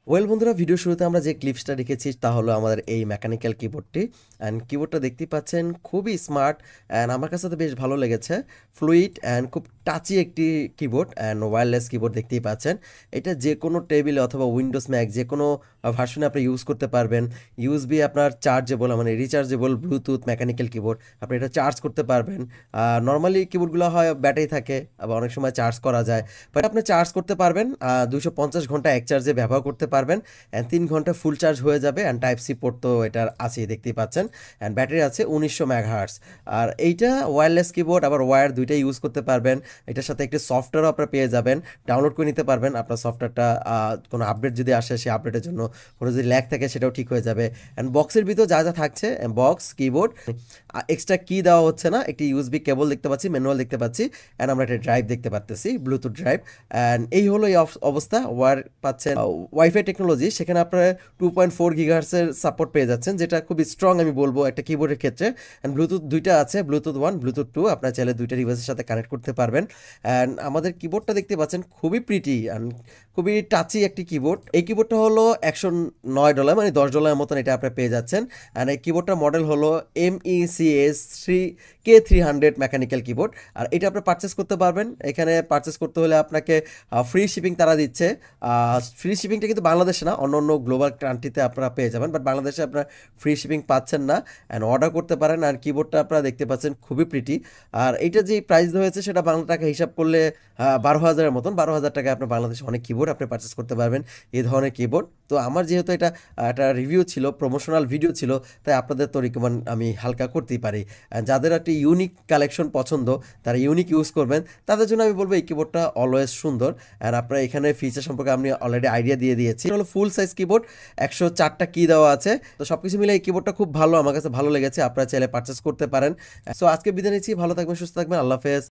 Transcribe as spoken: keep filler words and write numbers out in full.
Well বন্ধুরা, video শুরুতে আমরা যে ক্লিপসটা রেখেছি তা হলো আমাদের এই মেকানিক্যাল কিবোর্ডটি। অ্যান্ড কিবোর্ডটা দেখতেই পাচ্ছেন খুবই স্মার্ট অ্যান্ড আমার কাছে তো বেশ ভালো লেগেছে। ফ্লুইড অ্যান্ড খুব টাচি একটি কিবোর্ড অ্যান্ড ওয়্যারলেস কিবোর্ড দেখতেই পাচ্ছেন। এটা যে কোনো টেবিলে অথবা উইন্ডোজ ম্যাক যে কোনো ভার্সনে আপনি ইউজ করতে পারবেন। ইউএসবি আপনার চার্জেবল, মানে রিচার্জেবল ব্লুটুথ মেকানিক্যাল কিবোর্ড, আপনি এটা চার্জ করতে পারবেন। নর্মালি কিবোর্ডগুলো হয় ব্যাটারি থাকে, আবার অনেক সময় চার্জ করা যায়, বাট আপনি চার্জ করতে পারবেন। দুশো পঞ্চাশ ঘন্টা এক চার্জে ব্যবহার করতে পারবেন অ্যান্ড তিন ঘন্টা ফুল চার্জ হয়ে যাবে। অ্যান্ড টাইপ সি পোর্ট তো এটার আছেই, দেখতেই পাচ্ছেন। অ্যান্ড ব্যাটারি আছে উনিশশো মেগাহার্টজ। আর এইটা ওয়্যারলেস কিবোর্ড, আবার ওয়্যার দুইটাই ইউজ করতে পারবেন। এটার সাথে একটি সফটওয়্যারও আপনারা পেয়ে যাবেন, ডাউনলোড করে নিতে পারবেন। আপনার সফটওয়্যারটা কোনো আপডেট যদি আসে, সেই আপডেটের জন্য কোনো যদি ল্যাগ থাকে সেটাও ঠিক হয়ে যাবে। অ্যান্ড বক্সের ভিতর যা যা থাকছে, বক্স, কিবোর্ড, এক্সট্রা কি দেওয়া হচ্ছে না, একটি ইউএসবি কেবল দেখতে পাচ্ছি, ম্যানুয়াল দেখতে পাচ্ছি, অ্যান্ড আমরা একটা ড্রাইভ দেখতে পাচ্ছি, ব্লুটুথ ড্রাইভ। অ্যান্ড এই হলো এই অবস্থা। ওয়ার পাচ্ছেন ওয়াইফাই টেকনোলজি, সেখানে আপনারা টু পয়েন্ট ফোর গিগাহার্সের সাপোর্ট পেয়ে যাচ্ছেন, যেটা খুবই স্ট্রং আমি বলবো একটা কিবোর্ডের ক্ষেত্রে। অ্যান্ড ব্লুটুথ দুইটা আছে, ব্লুটুথ ওয়ান, ব্লুটুথ টু, আপনার চাইলে দুইটা ডিভাইসের সাথে কানেক্ট করতে পারবেন। অ্যান্ড আমাদের কিবোর্ডটা দেখতে পাচ্ছেন খুবই প্রিটি অ্যান্ড খুবই টাচি একটি কিবোর্ড। এই কিবোর্ডটা হলো একশো নয় ডলার, মানে দশ ডলারের মতন এটা আপনারা পেয়ে যাচ্ছেন। অ্যান্ড এই কিবোর্ডটার মডেল হলো M E C S three K three hundred mechanical keyboard. আর এটা আপনি পারচেস করতে পারবেন। এখানে পারচেস করতে হলে আপনাকে ফ্রি শিপিং তারা দিচ্ছে। ফ্রি শিপিংটা কিন্তু বাংলাদেশে না, অন্য অন্য গ্লোবাল কান্ট্রিতে আপনারা পেয়ে যাবেন, বাট বাংলাদেশে আপনারা ফ্রি শিপিং পাচ্ছেন না। অ্যান্ড অর্ডার করতে পারেন। আর কিবোর্ডটা আপনারা দেখতে পাচ্ছেন খুবই প্রিটি। আর এইটা যে প্রাইস হয়েছে সেটা বাংলা টাকা হিসাব করলে বারো হাজারের মতন, বারো হাজার টাকায় আপনার বাংলাদেশে অনেক কিবোর্ড আপনি পারচেস করতে পারবেন, এই ধরনের কিবোর্ড। তো আমার যেহেতু এটা একটা রিভিউ ছিল, প্রমোশনাল ভিডিও ছিল, তাই আপনাদের তো রিকমেন্ড আমি হালকা করতেই পারি। যাদের একটি ইউনিক কালেকশন পছন্দ, তারা ইউনিক ইউজ করবেন, তাদের জন্য আমি বলবো এই কিবোর্ডটা অলওয়েজ সুন্দর। আর আপনারা এখানে ফিচার সম্পর্কে আমি অলরেডি আইডিয়া দিয়ে দিয়েছি। হলো ফুল সাইজ কিবোর্ড, একশো চারটা কি দেওয়া আছে। তো সবকিছু মিলে এই কিবোর্ডটা খুব ভালো, আমার কাছে ভালো লেগেছে। আপনারা চাইলে পারচেস করতে পারেন। সো আজকে বিদায় নিচ্ছি, ভালো থাকবেন, সুস্থ থাকবেন, আল্লাহ হাফেজ।